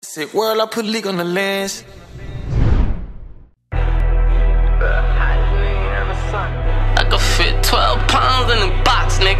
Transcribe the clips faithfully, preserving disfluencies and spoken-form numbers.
Sick world, I put leak on the lens. I could fit twelve pounds in the box, nigga.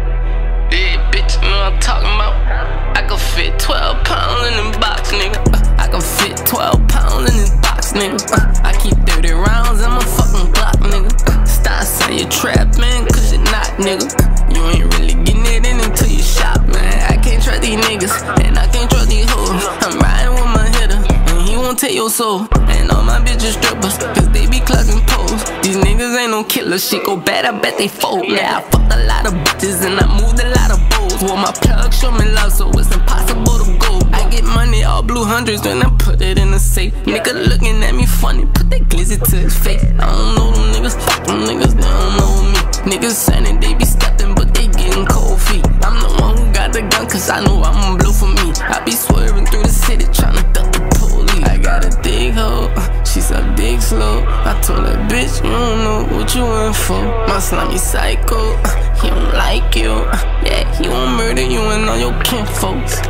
Yeah, bitch, you know what I'm talking about. I could fit twelve pounds in the box, nigga. I could fit twelve pounds in this box, nigga. I keep thirty rounds in my fucking Glock, nigga. Stop saying you trap, man, cause you're not, nigga. You ain't really getting it in until you shop, man. I can't trust these niggas, and I can't trust these hoes. I'm riding with my hitter, and he won't take your soul. And all my bitches strippers, cause they be clucking poles. These niggas ain't no killer, shit go bad, I bet they fold. Yeah, I fucked a lot of bitches, and I moved a lot of bowls. Well, my plug show me love, so it's impossible to go. I get money, all blue hundreds, then I put it in the safe. Nigga looking at me funny, put that glizzy to his face. I don't know them niggas, fuck them niggas, they don't know me. Niggas saying they be stepping, but they getting cold feet. I'm the one who got the gun, cause I know I'ma blow for me. I be swerving through the city, tryna duck the police. I got a dig hoe, she suck dick slow. I told her, bitch, you don't know what you in for. My slimy psycho, he don't like you. Yeah, he won't murder you and all your kinfolks.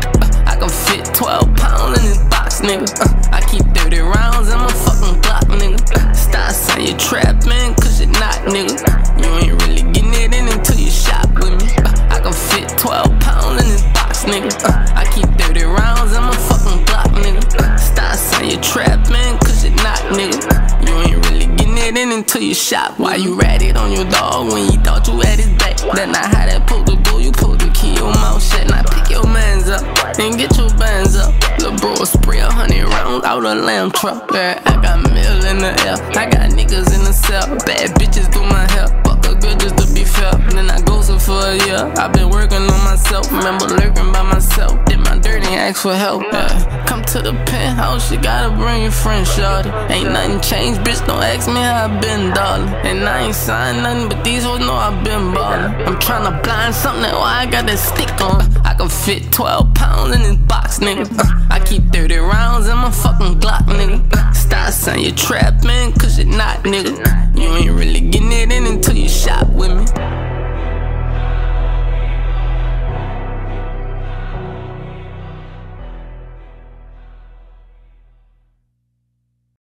I can fit twelve pounds in this box, nigga. I keep thirty rounds in my fucking Glock, nigga. Stop saying you trap, man, cause you're not, nigga. You ain't really getting it in until you shop with me. I can fit twelve pounds in this box, nigga. I keep thirty rounds in my fucking Glock, nigga. Stop saying you trap, man, cause you're not, nigga. You ain't really getting it in until you shop. Why you ratted on your dog when you thought you had his back? That not how that supposed to go, you supposed to keep your mouth shut. Now pick your mans up and get your bands up. Lil' bro spray a hundred rounds out a lamb truck. Yeah, I got mill in the air, I got niggas in the cell. Bad bitches do my hair, fuck a good just to be fair. Then I ghosted for a year, I been working on myself. Remember lurking by myself, did my dirt and ask for help. Yeah, come to the penthouse, you gotta bring your friends, shawty. Ain't nothing changed, bitch, don't ask me how I been, darling. And I ain't signed nothing, but these hoes know I been ballin'. I'm tryna blind something, that's why I got that stick on. I can fit twelve pounds in this box, nigga. I keep thirty rounds in my fucking Glock, nigga. Stop saying you trap, man, cause you're not, nigga. You ain't really getting it in until you shop with me.